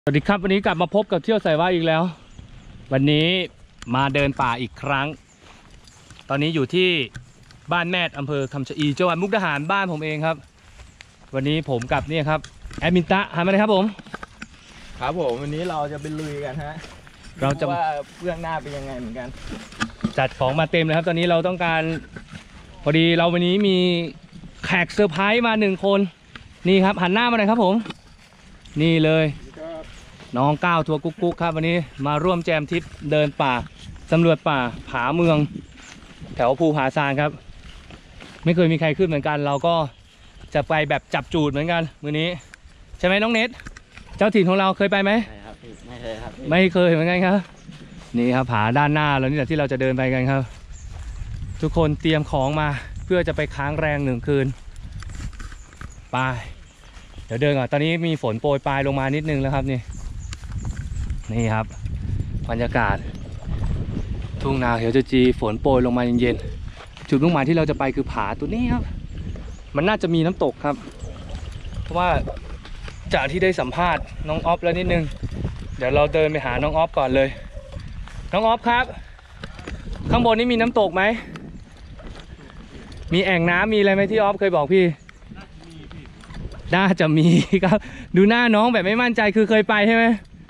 สวัสดีครับวันนี้กลับมาพบกับเที่ยวสายว่าอีกแล้ววันนี้มาเดินป่าอีกครั้งตอนนี้อยู่ที่บ้านแมดอำเภอคำชะอีจังหวัดมุกดาหารบ้านผมเองครับวันนี้ผมกับนี่ครับแอดมินตะหันมาเลยครับผมครับผมวันนี้เราจะไปลุยกันฮะเราจะว่าเบื้องหน้าเป็นยังไงเหมือนกันจัดของมาเต็มเลยครับตอนนี้เราต้องการพอดีเราวันนี้มีแขกเซอร์ไพรส์มา1คนนี่ครับหันหน้ามาหน่อยครับผมนี่เลยน้องก้าวทัวร์กุ๊กครับวันนี้มาร่วมแจมทริปเดินป่าสำรวจป่าผาเมืองแถวภูผาซานครับไม่เคยมีใครขึ้นเหมือนกันเราก็จะไปแบบจับจูดเหมือนกันมื้อนี้ใช่ไหมน้องเน็ตเจ้าถิ่นของเราเคยไปไหมไม่เคยครับไม่เคยเหมือนกันครับนี่ครับผาด้านหน้าเรานี่แหละที่เราจะเดินไปกันครับทุกคนเตรียมของมาเพื่อจะไปค้างแรง1 คืนไปเดี๋ยวเดินก่อนตอนนี้มีฝนโปรยปลายลงมานิดนึงแล้วครับนี่ครับบรรยากาศทุ่งนาเขียวขจีฝนโปรยลงมาเย็นๆจุดมุ่งหมายที่เราจะไปคือผาตัวนี้ครับมันน่าจะมีน้ำตกครับเพราะว่าจากที่ได้สัมภาษณ์น้องออฟแล้วนิดนึงเดี๋ยวเราเดินไปหาน้องออฟก่อนเลยน้องออฟครับข้างบนนี้มีน้ำตกไหมมีแอ่งน้ำมีอะไรไหมที่ออฟเคยบอกพี่น่าจะมีครับดูหน้าน้องแบบไม่มั่นใจคือเคยไปใช่ไหม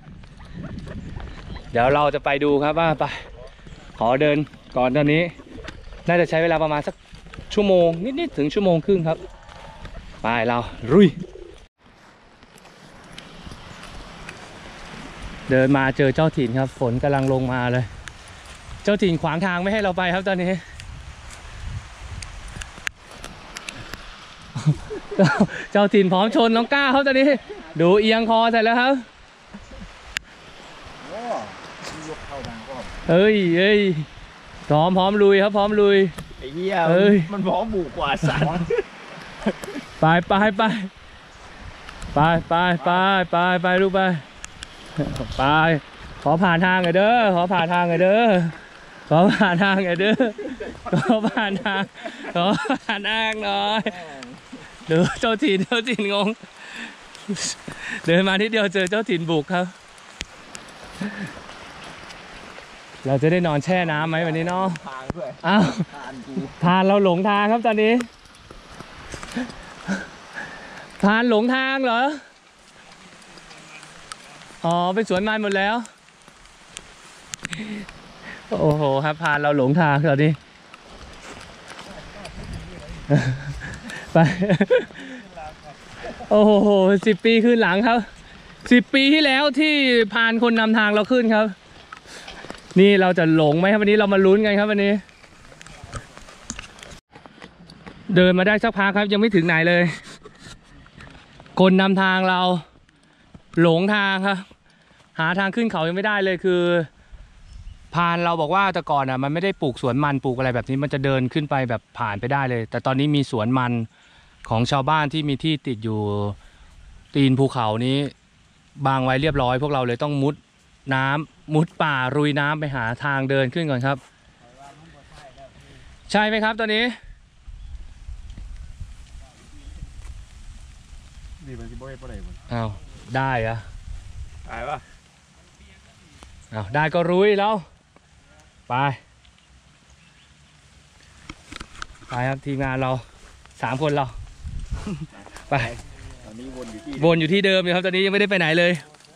เดี๋ยวเราจะไปดูครับว่าไปขอเดินก่อนตอนนี้น่าจะใช้เวลาประมาณสักชั่วโมงนิดๆถึง1.5 ชั่วโมงครับไปเราลุยเดินมาเจอเจ้าถิ่นครับฝนกำลังลงมาเลยเจ้าถิ่นขวางทางไม่ให้เราไปครับตอนนี้เจ้าถิ่นพร้อมชนน้องก้าครับตอนนี้ดูเอียงคอเสร็จแล้วครับเฮ้ยพร้อมลุยครับพร้อมลุยไอ้เหี้ยมันพร้อมบุกกว่าสัตว์ไปลูกไปขอผ่านทางหน่อยเด้อขอผ่านทางหน่อยดูเจ้าถิ่นงงเดินมาทีเดียวเจอเจ้าถิ่นบุกครับเราจะได้นอนแช่น้ำไหมวันนี้เนาะทางด้วยอ้าวพานเราหลงทางครับตอนนี้พานหลงทางเหรออ๋อไปสวนมันหมดแล้วโอ้โหครับพานเราหลงทางตอนนี้ไปโอ้โห10 ปีขึ้นหลังครับ10 ปีที่แล้วที่พานคนนำทางเราขึ้นครับนี่เราจะหลงไหมครับวันนี้เรามาลุ้นกันครับวันนี้เดินมาได้สักพักครับยังไม่ถึงไหนเลยคนนำทางเราหลงทางครับหาทางขึ้นเขายังไม่ได้เลยคือพานเราบอกว่าแต่ก่อนมันไม่ได้ปลูกสวนมันปลูกอะไรแบบนี้มันจะเดินขึ้นไปแบบผ่านไปได้เลยแต่ตอนนี้มีสวนมันของชาวบ้านที่มีที่ติดอยู่ตีนภูเขานี้บางไว้เรียบร้อยพวกเราเลยต้องมุดป่ารุยน้ำไปหาทางเดินขึ้นก่อนครับใช่ไหมครับตอนนี้อ้าวได้อะได้ปะอ้าวได้ก็รุยแล้วไปครับทีมงานเรา3 คนเราไปตอนนี้วนอยู่ที่เดิมอยู่ครับตอนนี้ยังไม่ได้ไปไหนเลย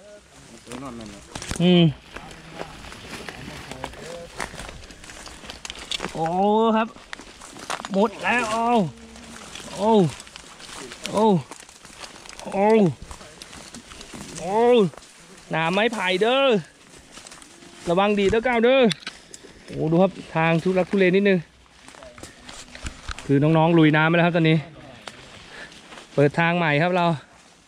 โอ้ครับหมดแล้วโอ้หนาไม้ไผ่เด้อระวังดีเด้อก้าวเด้อโอ้ดูครับทางทุลักทุเลนิดนึงคือน้องๆลุยน้ำไปแล้วครับตอนนี้เปิดทางใหม่ครับเรา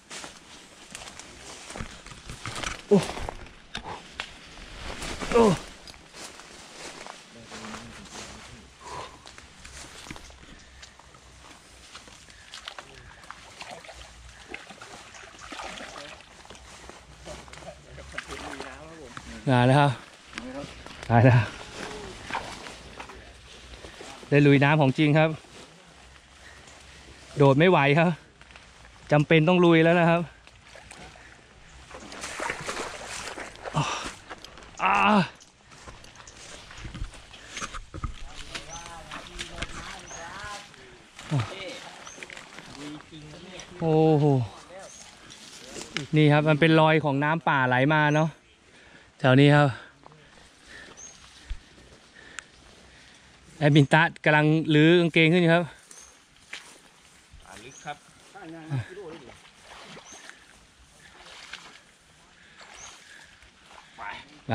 งานแล้วครับได้ลุยน้ำของจริงครับโดดไม่ไหวครับจำเป็นต้องลุยแล้วนะครับอ่าโอ้โหนี่ครับมันเป็นรอยของน้ำป่าไหลมาเนาะแถวนี้ครับแอดมินตะกำลังลื้อกางเกงขึ้นอยู่ครับลึกครับไป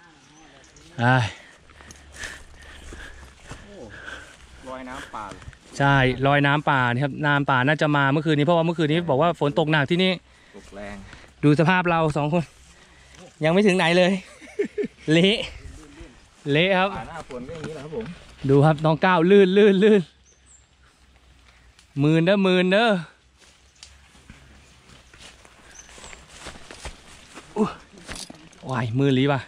ลอยน้ำป่าใช่รอยน้ำป่านี่ครับน้ำป่าน่าจะมาเมื่อคืนนี้เพราะว่าเมื่อคืนนี้บอกว่าฝนตกหนักที่นี่ตกแรงดูสภาพเรา2 คนยังไม่ถึงไหนเลย เละครับป่าหน้าฝนก็อย่างนี้แหละครับผมดูครับน้องก้าวลื่นมืนเด้อว้ายมือลีป่ะ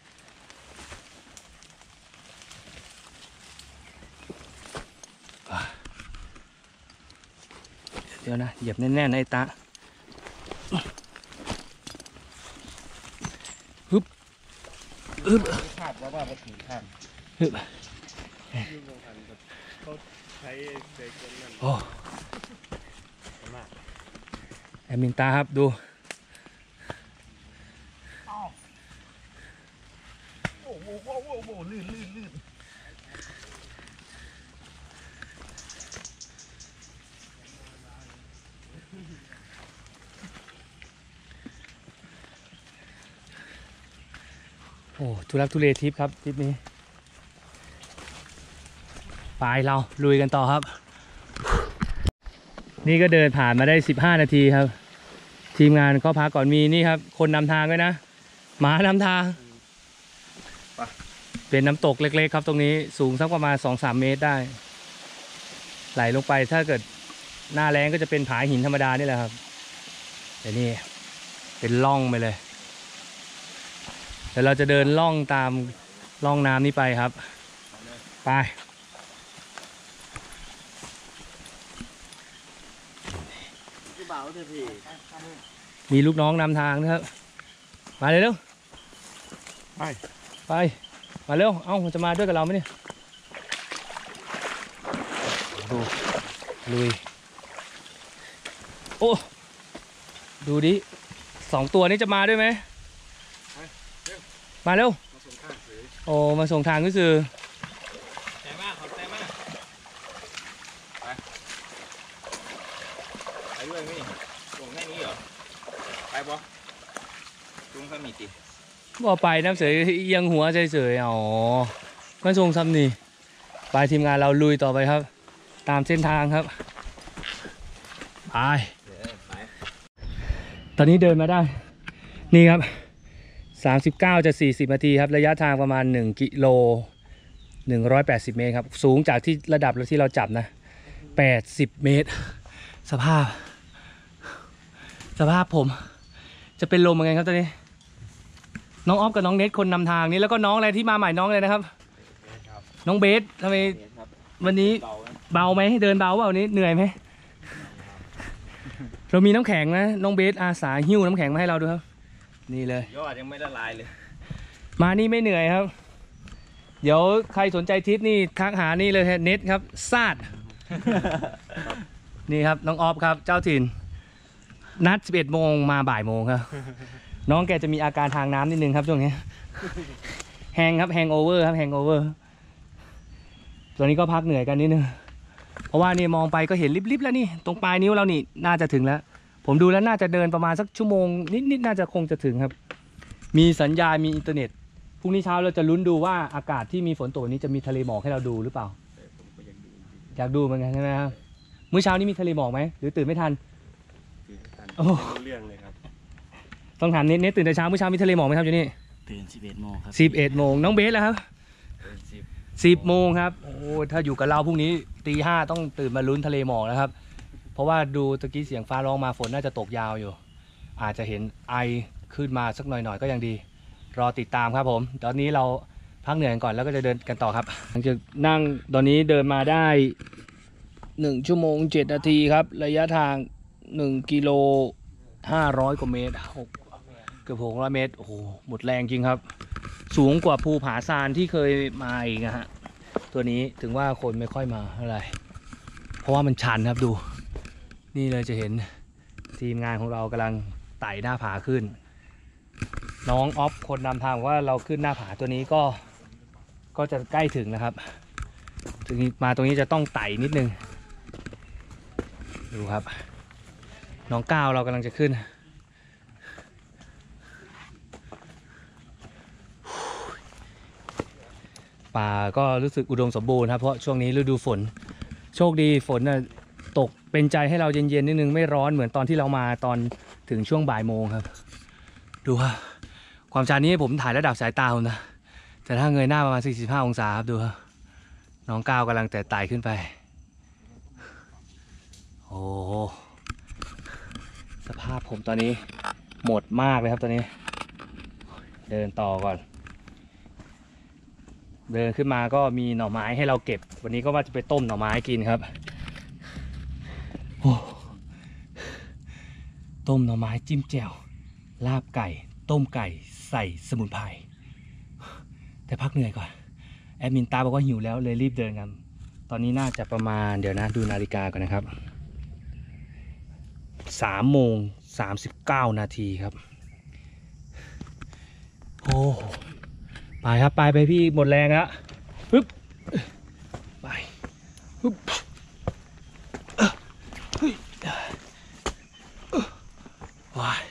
เดี๋ยวนะเหยียบแน่นๆนะไอ้ตาฮึบคาดว่าถึงขั้นฮึบโอ้แอดมินตาครับดูโอ้ลื่นโอ้ทุลักทุเลทริปครับทริปนี้ไปเราลุยกันต่อครับนี่ก็เดินผ่านมาได้15 นาทีครับทีมงานก็พักก่อนมีนี่ครับคนนำทางด้วยนะหมานำทางเป็นน้ำตกเล็กๆครับตรงนี้สูงสักประมาณ 2-3 เมตรได้ไหลลงไปถ้าเกิดหน้าแล้งก็จะเป็นผาหินธรรมดานี่แหละครับแต่นี่เป็นล่องไปเลยเดี๋ยวเราจะเดินล่องตามล่องน้ำนี้ไปครับไปมีลูกน้องนำทางนะครับมาเลยเร็วไปมาเร็วเอ้ามันจะมาด้วยกับเราไหมเนี่ยดูลุยโอ้ดูดิ2 ตัวนี้จะมาด้วยไหมมาเร็วโอ้มาส่งทางก็คือใจมากขอบใจมากไปด้วยมั้ยส่งแค่นี้เหรอไปปะจุงข้ามีติบ่ไปน้ำเสยยังหัวเฉยๆอ๋อมาส่งซ้ำนี่ไปทีมงานเราลุยต่อไปครับตามเส้นทางครับไปตอนนี้เดินมาได้นี่ครับ39จะ40 นาทีครับระยะทางประมาณ1 กิโล 180 เมตรครับสูงจากที่ระดับที่เราจับนะ80 เมตรสภาพผมจะเป็นลมยังไงครับตอนนี้น้องออฟกับน้องเนทคนนำทางนี้แล้วก็น้องอะไรที่มาใหม่น้องเลยนะครับน้องเบสทำไมวันนี้เบาไหมเดินเบาเปล่าวันนี้เหนื่อยไหมเรามีน้ำแข็งนะน้องเบสอาสาหิ้วน้ำแข็งมาให้เราดูครับนี่เลยยอดยังไม่ละลายเลยมานี่ไม่เหนื่อยครับเดี๋ยวใครสนใจทริปนี่ทักหานี่เลยเน็ตครับซาด นี่ครับน้องออฟครับเจ้าถิ่นนัด 11 โมงมาบ่ายโมงครับ น้องแกจะมีอาการทางน้ำนิดนึงครับช่วงนี้ แฮงครับแฮงโอเวอร์ครับแฮงโอเวอร์ตอนนี้ก็พักเหนื่อยกันนิดนึงเพราะว่านี่มองไปก็เห็นลิบๆแล้วนี่ตรงปลายนิ้วเรานี่น่าจะถึงแล้วผมดูแล้วน่าจะเดินประมาณสักชั่วโมงนิดๆน่าจะคงจะถึงครับมีสัญญาณมีอินเทอร์เน็ตพรุ่งนี้เช้าเราจะลุ้นดูว่าอากาศที่มีฝนตกนี้จะมีทะเลหมอกให้เราดูหรือเปล่าอยากดูเหมือนกันใช่ไหมครับมื้อเช้านี้มีทะเลหมอกไหมหรือตื่นไม่ทันโอ้เรื่องเลยครับต้องถามเน็ตตื่นแต่เช้ามื้อเช้ามีทะเลหมอกไหมครับอยู่นี่ตื่น11 โมงครับ 11 โมงน้องเบสแล้วครับ10 โมงครับโอ้ถ้าอยู่กับเราพรุ่งนี้ตี 5ต้องตื่นมาลุ้นทะเลหมอกนะครับเพราะว่าดูตะกี้เสียงฟ้าร้องมาฝนน่าจะตกยาวอยู่อาจจะเห็นไอขึ้นมาสักหน่อยๆก็ยังดีรอติดตามครับผมตอนนี้เราพักเหนื่อยก่อนแล้วก็จะเดินกันต่อครับหลังจากนั่งตอนนี้เดินมาได้1 ชั่วโมง 7 นาทีครับระยะทาง1 กิโล 500 กว่าเมตรเกือบ600 เมตรโอ้โหหมดแรงจริงครับสูงกว่าภูผาซานที่เคยมาอีกนะฮะตัวนี้ถึงว่าคนไม่ค่อยมาเท่าไหร่เพราะว่ามันชันครับดูนี่เลยจะเห็นทีมงานของเรากำลังไต่หน้าผาขึ้นน้องออฟคนนำทางว่าเราขึ้นหน้าผาตัวนี้ก็จะใกล้ถึงนะครับถึงมาตรงนี้จะต้องไต่นิดนึงดูครับน้องก้าวเรากำลังจะขึ้นป่าก็รู้สึกอุดมสมบูรณ์ครับเพราะช่วงนี้ฤดูฝนโชคดีฝนน่ะตกเป็นใจให้เราเย็นๆนิดนึงไม่ร้อนเหมือนตอนที่เรามาตอนถึงช่วงบ่ายโมงครับดูครับความชันนี้ผมถ่ายระดับสายตาผมนะแต่ถ้าเงยหน้าประมาณ45องศาครับดูครับน้องก้าวกำลังแต่ไต่ขึ้นไปโอ้สภาพผมตอนนี้หมดมากเลยครับตอนนี้เดินต่อก่อนเดินขึ้นมาก็มีหน่อไม้ให้เราเก็บวันนี้ก็ว่าจะไปต้มหน่อไม้กินครับโอ้ต้มหน่อไม้จิ้มแจ่วลาบไก่ต้มไก่ใส่สมุนไพรแต่พักเหนื่อยก่อนแอดมินตาบอกว่าหิวแล้วเลยรีบเดินกันตอนนี้น่าจะประมาณเดี๋ยวนะดูนาฬิกาก่อนนะครับ3:39 นาทีครับโอ้ไปครับไปพี่หมดแรงแล้วปึ๊บไปปึ๊บว้าย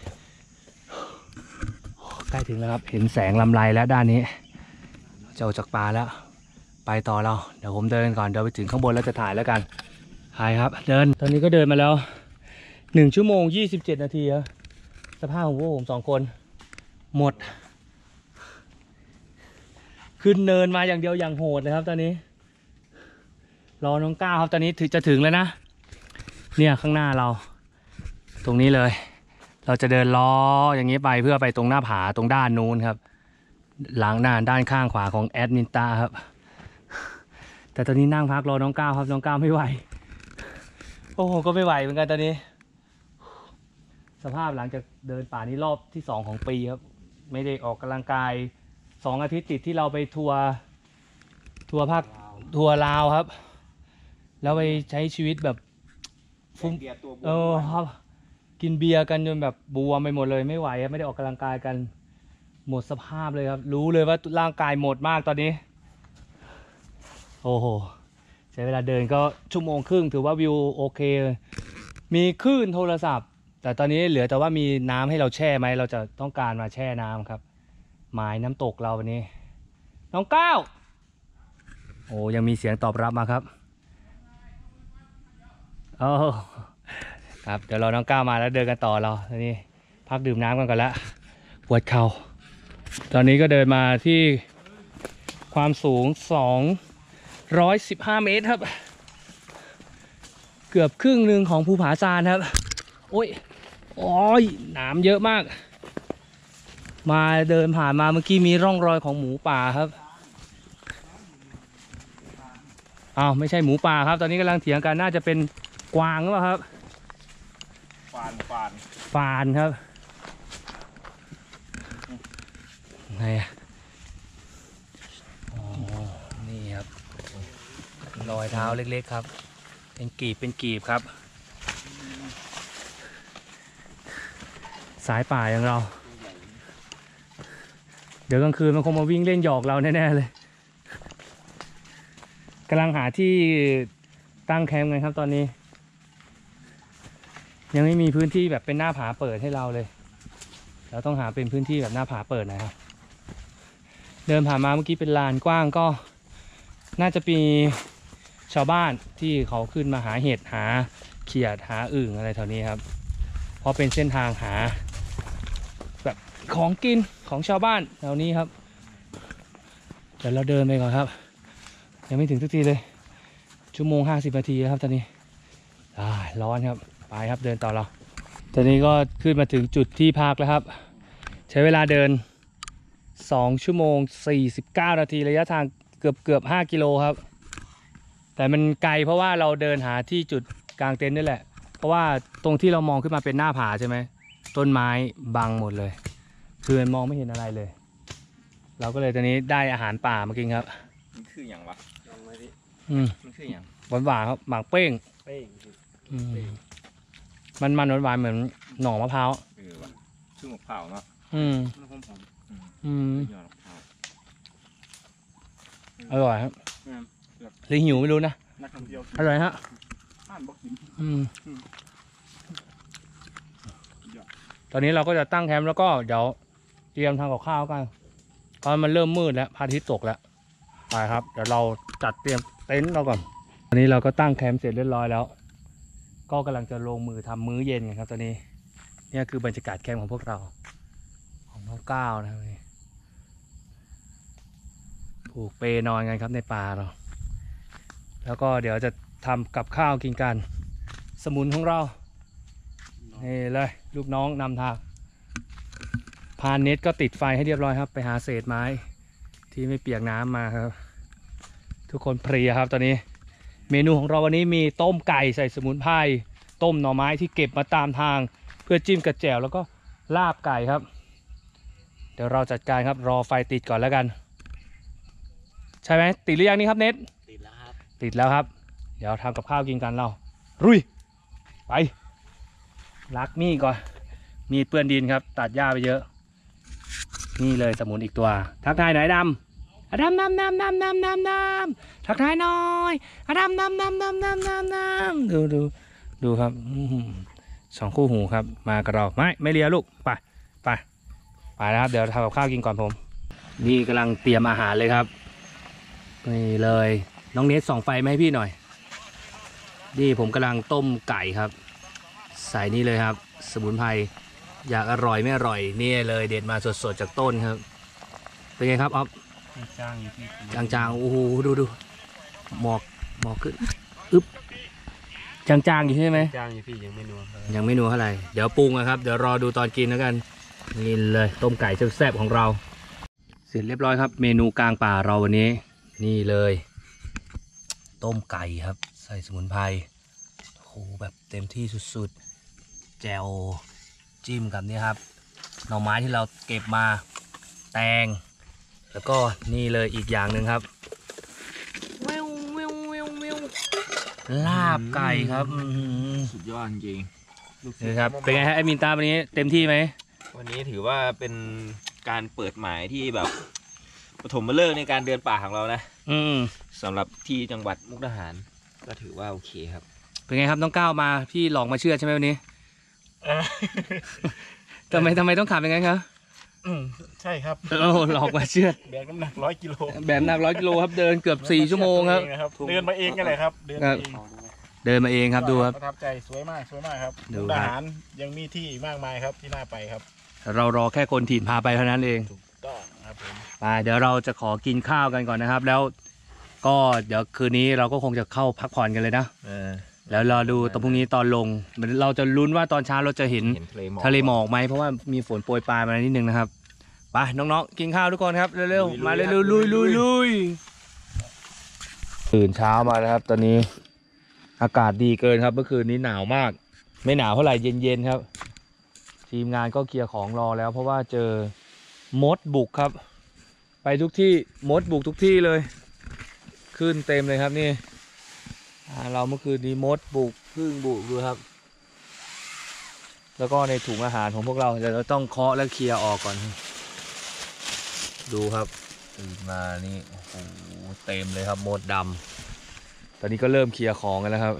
ใกล้ถึงแล้วครับเห็นแสงลำไรแล้วด้านนี้จะออกจากป่าแล้วไปต่อเราเดี๋ยวผมเดินก่อนเดี๋ยวไปถึงข้างบนแล้วจะถ่ายแล้วกันถ่ายครับเดินตอนนี้ก็เดินมาแล้ว1 ชั่วโมง 27 นาทีครับสภาพของพวกผม2 คนหมดขึ้นเนินมาอย่างเดียวอย่างโหดเลยครับตอนนี้รอน้องก้าวครับตอนนี้จะถึงแล้วนะเนี่ยข้างหน้าเราตรงนี้เลยเราจะเดินล้ออย่างนี้ไปเพื่อไปตรงหน้าผาตรงด้านนู้นครับหลังหน้าด้านข้างขวาของแอดมินตาครับแต่ตอนนี้นั่งพักรอน้องก้าวครับน้องก้าวไม่ไหวโอ้โหก็ไม่ไหวเหมือนกันตอนนี้สภาพหลังจากเดินป่านี้รอบที่2ของปีครับไม่ได้ออกกำลังกาย2 อาทิตย์ติดที่เราไปทัวร์ภาคทัวร์ลาวครับแล้วไปใช้ชีวิตแบบฟุ้งครับกินเบียร์กันจนแบบบวมไปหมดเลยไม่ไหวครับไม่ได้ออกกำลังกายกันหมดสภาพเลยครับรู้เลยว่าร่างกายหมดมากตอนนี้โอ้โหใช้เวลาเดินก็1 ชั่วโมงครึ่งถือว่าวิวโอเคมีคลื่นโทรศัพท์แต่ตอนนี้เหลือแต่ว่ามีน้ำให้เราแช่ไหมเราจะต้องการมาแช่น้ำครับหมายน้ำตกเราวันนี้น้องก้าวโอ้ยังมีเสียงตอบรับมาครับโอ้ครับเดี๋ยวเราน้องก้าวมาแล้วเดินกันต่อเราตอนนี้พักดื่มน้ำกันก่อนละปวดเข่าตอนนี้ก็เดินมาที่ความสูง215 เมตรครับเกือบครึ่งหนึ่งของภูผาซานครับโอ้ยโอ้ยหนามเยอะมากมาเดินผ่านมาเมื่อกี้มีร่องรอยของหมูป่าครับอ้าวไม่ใช่หมูป่าครับตอนนี้กำลังเถียงกันน่าจะเป็นกวางหรือเปล่าครับฟานครับไงอ๋อนี่ครับรอยเท้าเล็กๆครับเป็นกีบครับสายป่าอย่างเราเดี๋ยวกลางคืนมันคงมาวิ่งเล่นหยอกเราแน่ๆเลยกำลังหาที่ตั้งแคมป์กันครับตอนนี้ยังไม่มีพื้นที่แบบเป็นหน้าผาเปิดให้เราเลยเราต้องหาเป็นพื้นที่แบบหน้าผาเปิดนะครับเดินผ่านมาเมื่อกี้เป็นลานกว้างก็น่าจะมีชาวบ้านที่เขาขึ้นมาหาเห็ดหาเขียดหาอึ่งอะไรแถวนี้ครับเพราะเป็นเส้นทางหาแบบของกินของชาวบ้านแถวนี้ครับเดี๋ยวเราเดินไปก่อนครับยังไม่ถึงสักทีเลย1 ชั่วโมง 50 นาทีครับตอนนี้ร้อนครับไปครับเดินต่อเราตอนนี้ก็ขึ้นมาถึงจุดที่พักแล้วครับใช้เวลาเดิน2 ชั่วโมง 49 นาทีระยะทางเกือบ5 กิโลครับแต่มันไกลเพราะว่าเราเดินหาที่จุดกลางเต็นท์นี่แหละเพราะว่าตรงที่เรามองขึ้นมาเป็นหน้าผาใช่ไหมต้นไม้บังหมดเลยคือมองไม่เห็นอะไรเลยเราก็เลยตอนนี้ได้อาหารป่ามากินครับมันคืออย่างวะลองมาดิ มันคืออย่างหวานๆครับหมากเป้งเป้งมันหวานๆเหมือนหน่อมะพร้าววะชื่อหมกเผาเนาะมันหอมๆหยอดมะพร้าวอร่อยครับหรือหิวไม่รู้นะนักท่องเที่ยวอร่อยฮะผ่านบอกกินตอนนี้เราก็จะตั้งแคมป์แล้วก็เดี๋ยวเตรียมทำกับข้าวกันตอนมันเริ่มมืดแล้วพระอาทิตย์ตกแล้วไปครับเดี๋ยวเราจัดเตรียมเต็นท์เราก่อนตอนนี้เราก็ตั้งแคมป์เสร็จเรียบร้อยแล้ว ก็กำลังจะลงมือทำมื้อเย็นกันครับตอนนี้นี่คือบรรยากาศแคมป์ของพวกเราของน้องก้าวนะครับนี่ผูกเปนอนกันครับในป่าเราแล้วก็เดี๋ยวจะทำกับข้าวกินกันสมุนของเรานี่เลยลูกน้องนำทางพานเน็ตก็ติดไฟให้เรียบร้อยครับไปหาเศษไม้ที่ไม่เปียกน้ำมาครับทุกคนเพลียครับตอนนี้เมนูของเราวันนี้มีต้มไก่ใส่สมุนไพรต้มหน่อไม้ที่เก็บมาตามทางเพื่อจิ้มกับแจ่วแล้วก็ลาบไก่ครับเดี๋ยวเราจัดการครับรอไฟติดก่อนแล้วกันใช่ไหมติดหรือยังนี่ครับเน็ตติดแล้วครับติดแล้วครับเดี๋ยวทำกับข้าวกินกันเรารุยไปลักมีดก่อนมีดเปื้อนดินครับตัดหญ้าไปเยอะนี่เลยสมุนอีกตัวทักทายหน่อยดำดำทักทายหน่อยดำดูครับสองคู่หูครับมากับเราไม่เลียลูกไปนะครับเดี๋ยวทำกับข้าวกินก่อนผมนี่กำลังเตรียมอาหารเลยครับนี่เลยน้องเนสส่องไฟมาให้พี่หน่อยนี่ผมกำลังต้มไก่ครับใส่นี่เลยครับสมุนไพรอยากอร่อยไม่อร่อยนี่เลยเด็ดมาสดๆจากต้นครับเป็นไงครับอ๊อฟจางๆโอ้โหดูหมอกขึ้นอึ๊บจางๆอยู่ใช่ไหมจางอยู่พี่ยังไม่นัวเท่าไหร่เดี๋ยวปรุงนะครับเดี๋ยวรอดูตอนกินแล้วกันนี่เลยต้มไก่แซ่บๆของเราเสร็จเรียบร้อยครับเมนูกลางป่าเราวันนี้นี่เลยต้มไก่ครับใส่สมุนไพรโอ้โหแบบเต็มที่สุดๆแจ่วจิ้มกับนี่ครับหน่อไม้ที่เราเก็บมาแตงแล้วก็นี่เลยอีกอย่างหนึ่งครับลาบไก่ครับสุดยอดจริงนี่ครับเป็นไงฮะแอดมินตาวันนี้เต็มที่ไหมวันนี้ถือว่าเป็นการเปิดหมายที่แบบปฐมฤกษ์ในการเดินป่าของเรานะสำหรับที่จังหวัดมุกดาหารก็ถือว่าโอเคครับเป็นไงครับน้องก้าวมาพี่หลอกมาเชื่อใช่ไหมวันนี้ทำไมต้องขับอย่างนั้นครับใช่ครับหลอกมาเชื่อแบกน้ำหนัก100 กิโลแบบหนัก100 กิโลครับเดินเกือบ4 ชั่วโมงครับเดินมาเองกันเลยครับเดินมาเองครับดูครับประทับใจสวยมากครับมุกดาหารยังมีที่มากมายครับที่น่าไปครับเรารอแค่คนถิ่นพาไปเท่านั้นเองถูกต้องครับผมไปเดี๋ยวเราจะขอกินข้าวกันก่อนนะครับแล้วก็เดี๋ยวคืนนี้เราก็คงจะเข้าพักผ่อนกันเลยนะแล้วรอดูตอนพรุ่งนี้ตอนลงเราจะลุ้นว่าตอนเช้าเราจะเห็นทะเลหมอกไหมเพราะว่ามีฝนโปรยปลายมานิดนึงนะครับไปน้องๆกินข้าวทุกคนครับเร็วๆมาเร็วๆลุยตื่นเช้ามาแล้วครับตอนนี้อากาศดีเกินครับเมื่อคืนนี้หนาวมากไม่หนาวเท่าไหร่เย็นๆครับทีมงานก็เคลียร์ของรอแล้วเพราะว่าเจอมดบุกครับไปทุกที่มดบุกทุกที่เลยขึ้นเต็มเลยครับนี่เราเมื่อคืนนี้มดบุกพึ่งบุกดูครับแล้วก็ในถุงอาหารของพวกเราเดี๋ยวเราต้องเคาะและเคลียร์ออกก่อนดูครับตื่นมานี่โอ้โหเต็มเลยครับมดดำตอนนี้ก็เริ่มเคลียร์ของกันแล้วครับ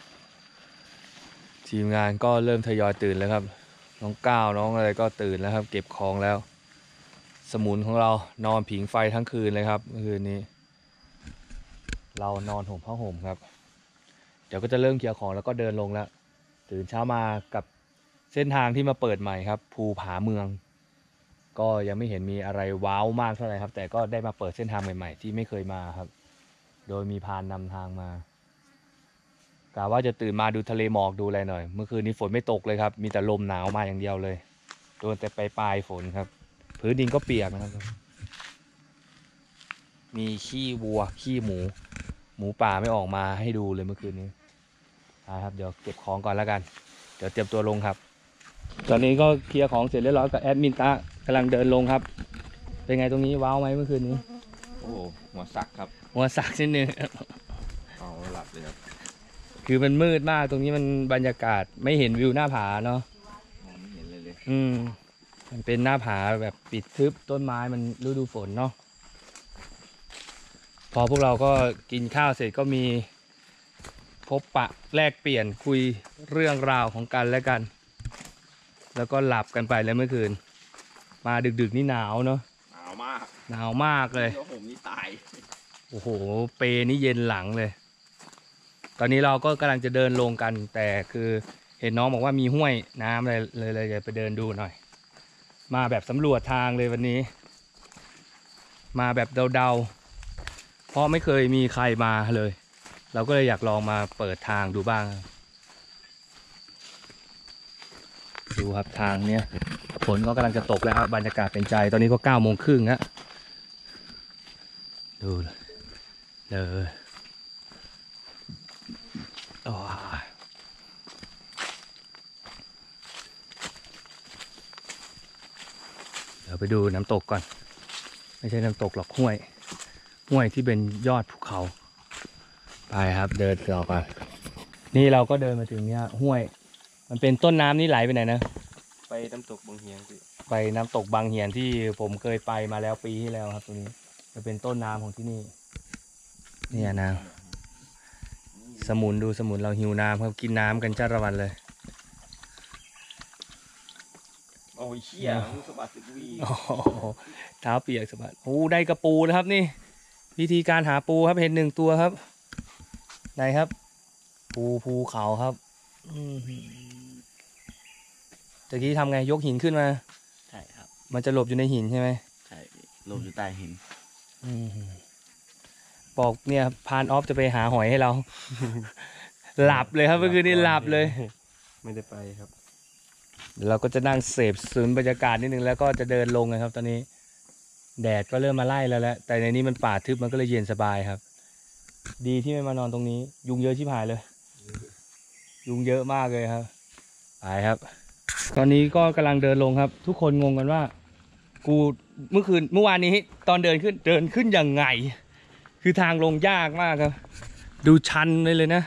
ทีมงานก็เริ่มทยอยตื่นแล้วครับน้องก้าวน้องอะไรก็ตื่นแล้วครับเก็บของแล้วสมุนของเรานอนผิงไฟทั้งคืนเลยครับเมื่อคืนนี้เรานอนห่มผ้าห่มครับเดี๋ยวก็จะเริ่มเคลียร์ของแล้วก็เดินลงแล้วตื่นเช้ามากับเส้นทางที่มาเปิดใหม่ครับภูผาเมืองก็ยังไม่เห็นมีอะไรว้าวมากเท่าไหร่ครับแต่ก็ได้มาเปิดเส้นทางใหม่ๆที่ไม่เคยมาครับโดยมีพานนำทางมากะว่าจะตื่นมาดูทะเลหมอกดูอะไรหน่อยเมื่อคืนนี้ฝนไม่ตกเลยครับมีแต่ลมหนาวมาอย่างเดียวเลยโดนแต่ปลายฝนครับพื้นดินก็เปียกนะครับมีขี้วัวขี้หมูป่าไม่ออกมาให้ดูเลยเมื่อคืนนี้ครับเดี๋ยวเก็บของก่อนแล้วกันเดี๋ยวเตรียมตัวลงครับตอนนี้ก็เคลียร์ของเสร็จเรียบร้อยกับแอดมินตากำลังเดินลงครับไปเป็นไงตรงนี้ว้าวไหมเมื่อคืนนี้โอ้หัวสักครับหัวสักนิดนึงเอาหลับเลยครับคือมันมืดมากตรงนี้มันบรรยากาศไม่เห็นวิวหน้าผาเนาะมองไม่เห็นเลยมันเป็นหน้าผาแบบปิดทึบต้นไม้มันฤดูฝนเนาะพอพวกเราก็กินข้าวเสร็จก็มีพบปะแลกเปลี่ยนคุยเรื่องราวของกันและกัน แล้วก็หลับกันไปแล้วเมื่อคืน มาดึกๆนี่หนาวเนาะหนาวมากหนาวมากเลยแล้วผมนี่ตายโอ้โหเปนี่เย็นหลังเลย ตอนนี้เราก็กำลังจะเดินลงกัน แต่คือเห็นน้องบอกว่ามีห้วยน้ำอะไรเลยจะไปเดินดูหน่อย มาแบบสำรวจทางเลยวันนี้ มาแบบเดาๆเพราะไม่เคยมีใครมาเลย เราก็เลยอยากลองมาเปิดทางดูบ้าง ดูครับทางเนี้ยฝนก็กำลังจะตกแล้วบรรยากาศเป็นใจตอนนี้ก็9:30แล้วดูเลยโอ้เดี๋ยวไปดูน้ำตกก่อนไม่ใช่น้ำตกหรอกห้วยที่เป็นยอดภูเขาไปครับเดินต่อก่อนนี่เราก็เดินมาถึงเนี่ยห้วยมันเป็นต้นน้ำนี่ไหลไปไหนนะไปน้ำตกบางเฮียงสิไปน้ำตกบางเหียนที่ผมเคยไปมาแล้วปีที่แล้วครับตรงนี้จะเป็นต้นน้ำของที่นี่เนี่ยนะสมุนดูสมุนเราหิวน้ำครับกินน้ำกันจ้าระวันเลยโอ้ยเชี่ยรู้สะบัดสิบวีโอ้โหเท้าเปียกสะบัดโอ้ได้กระปูนะครับนี่วิธีการหาปูครับเห็น1 ตัวครับไหนครับภูเขาครับตะกี้ทำไงยกหินขึ้นมาใช่ครับมันจะหลบอยู่ในหินใช่ไหมใช่หลบอยู่ใต้หินบอกเนี่ยพานออฟจะไปหาหอยให้เรา หลับเลยครับเมื่อคืนนี้หลับเลยไม่ได้ไปครับเราก็จะนั่งเสพสูนบรรยากาศนิดนึงแล้วก็จะเดินลงนะครับ ตอนนี้แดดก็เริ่มมาไล่แล้วแหละแต่ในนี้มันป่าทึบมันก็เลยเย็นสบายครับ ดีที่ไม่มานอนตรงนี้ ยุงเยอะชิบหายเลย ยุงเยอะมากเลยครับไปครับ ตอนนี้ก็กำลังเดินลงครับ ทุกคนงงกันว่ากูเมื่อวานนี้ตอนเดินขึ้นยังไง คือทางลงยากมากครับ ดูชันเลยนะ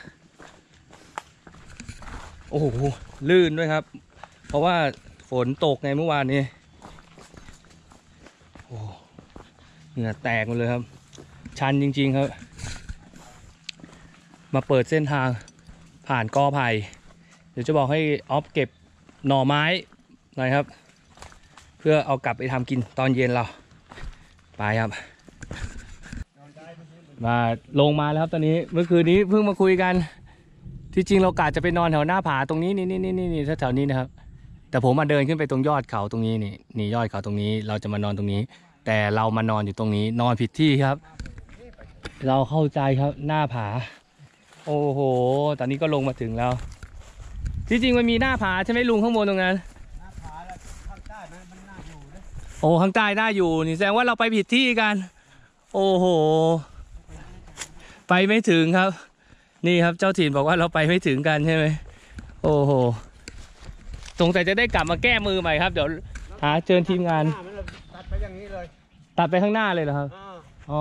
โอ้โหลื่นด้วยครับ เพราะว่าฝนตกไงเมื่อวานนี้โอ้เหงื่อแตกหมดเลยครับชันจริงๆครับมาเปิดเส้นทางผ่านกอไผ่เดี๋ยวจะบอกให้ออฟเก็บหน่อไม้หน่อยครับ เพื่อเอากลับไปทำกินตอนเย็นเราไปครับมาลงมาแล้วครับตอนนี้เมื่อคืนนี้เพิ่งมาคุยกันที่จริงเรากะจะไปนอนแถวหน้าผาตรงนี้นี่แถวนี้นะครับแต่ผมมาเดินขึ้นไปตรงยอดเขาตรงนี้นี่ยอดเขาตรงนี้เราจะมานอนตรงนี้แต่เรามานอนอยู่ตรงนี้นอนผิดที่ครับ เราเข้าใจครับหน้าผาโอ้โหตอนนี้ก็ลงมาถึงแล้วที่จริงมันมีหน้าผาใช่ไหมลุงข้างบนตรงนั้นหน้าผาแล้วข้างใต้มันน่าอยู่นะโอ้ข้างใต้น่าอยู่นี่แสดงว่าเราไปผิดที่กันโอ้โหไปไม่ถึงครับนี่ครับเจ้าถิ่นบอกว่าเราไปไม่ถึงกันใช่ไหมโอ้โหสงสัยจะได้กลับมาแก้มือใหม่ครับเดี๋ยวหาเชิญทีมงานตัดไปอย่างนี้เลยตัดไปข้างหน้าเลยเหรอครับอ๋อ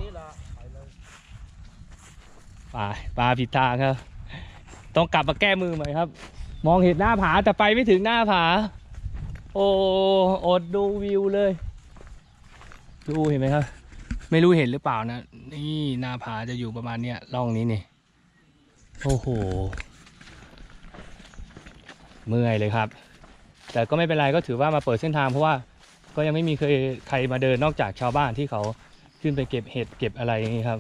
ปลาผิดทางครับต้องกลับมาแก้มือใหม่ครับมองเห็นหน้าผาแต่ไปไม่ถึงหน้าผาโอ้อดดูวิวเลยดูเห็นไหมครับไม่รู้เห็นหรือเปล่านะนี่หน้าผาจะอยู่ประมาณเนี้ยร่องนี้นี่โอ้โหเมื่อยเลยครับแต่ก็ไม่เป็นไรก็ถือว่ามาเปิดเส้นทางเพราะว่าก็ยังไม่มีใครมาเดินนอกจากชาวบ้านที่เขาขึ้นไปเก็บเห็ดเก็บอะไรอย่างนี้ครับ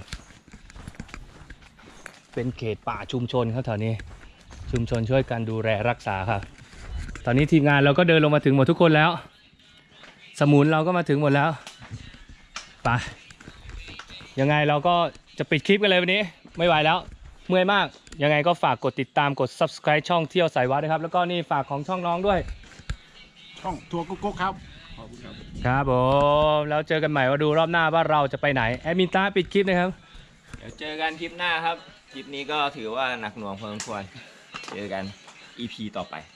เป็นเขตป่าชุมชนครับแถวนี้ชุมชนช่วยกันดูแลรักษาครับตอนนี้ทีมงานเราก็เดินลงมาถึงหมดทุกคนแล้วสมุนเราก็มาถึงหมดแล้วไปยังไงเราก็จะปิดคลิปกันเลยวันนี้ไม่ไหวแล้วเมื่อยมากยังไงก็ฝากกดติดตามกด subscribe ช่องเที่ยวสายวัดนะครับแล้วก็นี่ฝากของช่องน้องด้วยช่องทัวร์กุ๊กครับขอบคุณครับครับผมแล้วเจอกันใหม่ว่าดูรอบหน้าว่าเราจะไปไหนแอดมินตาปิดคลิปนะครับเดี๋ยวเจอกันคลิปหน้าครับคลิปนี้ก็ถือว่าหนักหน่วงพอสมควรเจอกัน EP ต่อไป